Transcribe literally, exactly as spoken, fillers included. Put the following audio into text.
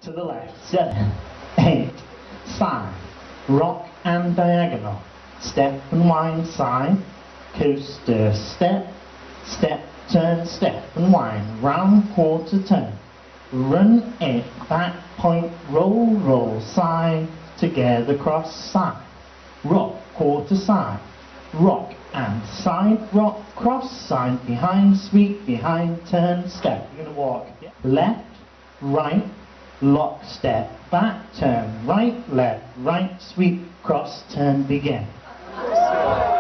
to the left, seven, eight, side, rock and diagonal, step and wind side, coaster, step, step, turn, step and wind, round quarter turn, run it, back point, roll, roll, side, together cross side, rock, quarter side, rock and side, rock, cross side, behind, sweep, behind, turn, step. You're going to walk left, right, lock, step, back, turn, right, left, right, sweep, cross, turn, begin.